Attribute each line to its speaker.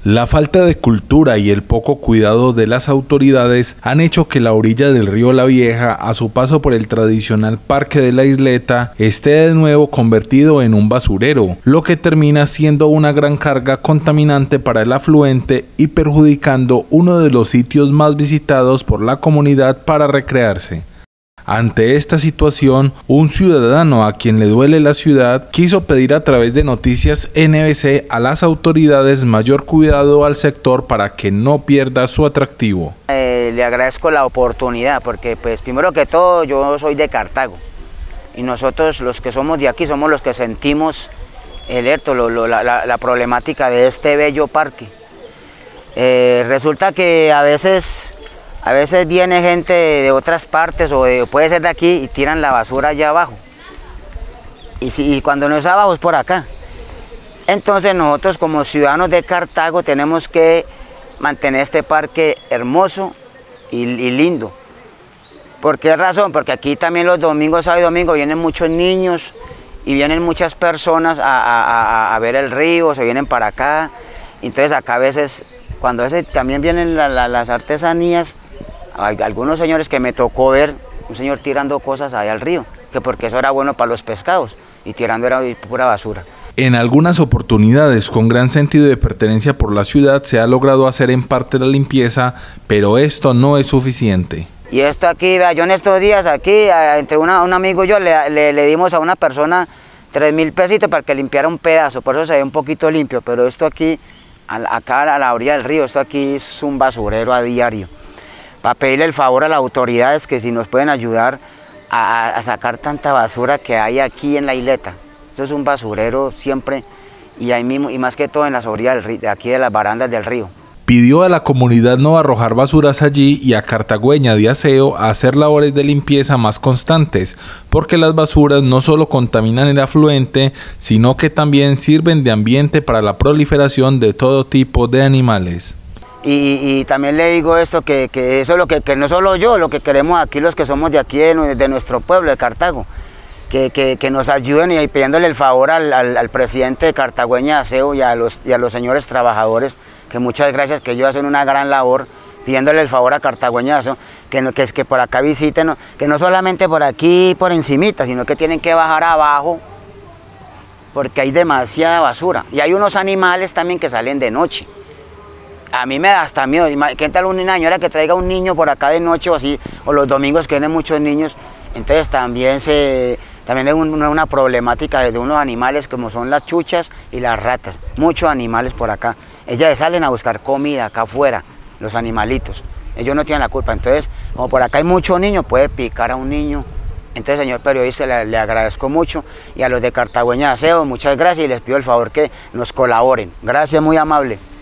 Speaker 1: La falta de cultura y el poco cuidado de las autoridades han hecho que la orilla del río La Vieja, a su paso por el tradicional Parque de la Isleta, esté de nuevo convertido en un basurero, lo que termina siendo una gran carga contaminante para el afluente y perjudicando uno de los sitios más visitados por la comunidad para recrearse. Ante esta situación, un ciudadano a quien le duele la ciudad quiso pedir a través de Noticias NBC a las autoridades mayor cuidado al sector para que no pierda su atractivo.
Speaker 2: Le agradezco la oportunidad porque pues primero que todo yo soy de Cartago y nosotros los que somos de aquí somos los que sentimos la problemática de este bello parque. Resulta que a veces viene gente de otras partes o puede ser de aquí y tiran la basura allá abajo. Y cuando no es abajo es por acá. Entonces nosotros como ciudadanos de Cartago tenemos que mantener este parque hermoso y lindo. ¿Por qué razón? Porque aquí también los domingos, sábado y domingo vienen muchos niños y vienen muchas personas a ver el río, se vienen para acá. Entonces acá a veces, cuando también vienen las artesanías, hay algunos señores que me tocó ver, un señor tirando cosas allá al río, que porque eso era bueno para los pescados, y tirando era pura basura.
Speaker 1: En algunas oportunidades, con gran sentido de pertenencia por la ciudad, se ha logrado hacer en parte la limpieza, pero esto no es suficiente.
Speaker 2: Y esto aquí, vea, yo en estos días aquí, entre un amigo y yo, le dimos a una persona 3.000 pesitos para que limpiara un pedazo, por eso se ve un poquito limpio, pero esto aquí, acá a la orilla del río, esto aquí es un basurero a diario. Para pedirle el favor a las autoridades que si nos pueden ayudar a sacar tanta basura que hay aquí en la isleta. Esto es un basurero siempre y ahí mismo, y más que todo en las orillas del río, de aquí de las barandas del río.
Speaker 1: Pidió a la comunidad no arrojar basuras allí y a Cartagüeña de Aseo a hacer labores de limpieza más constantes, porque las basuras no solo contaminan el afluente, sino que también sirven de ambiente para la proliferación de todo tipo de animales.
Speaker 2: Y también le digo esto, que eso es lo que no solo yo, lo que queremos aquí los que somos de aquí, de nuestro pueblo, de Cartago, que nos ayuden y pidiéndole el favor al presidente de Cartagüeña de Aseo y a los señores trabajadores, que muchas gracias, que ellos hacen una gran labor, pidiéndole el favor a Cartagüeña de Aseo, que por acá visiten, que no solamente por aquí, por encimita, sino que tienen que bajar abajo, porque hay demasiada basura. Y hay unos animales también que salen de noche. A mí me da hasta miedo. ¿Qué tal una señora que traiga un niño por acá de noche o así, o los domingos que vienen muchos niños? Entonces también es una problemática de unos animales como son las chuchas y las ratas. Muchos animales por acá. Ellas salen a buscar comida acá afuera, los animalitos. Ellos no tienen la culpa. Entonces, como por acá hay muchos niños, puede picar a un niño. Entonces, señor periodista, le agradezco mucho. Y a los de Cartagüeña de Aseo, muchas gracias y les pido el favor que nos colaboren. Gracias, muy amable.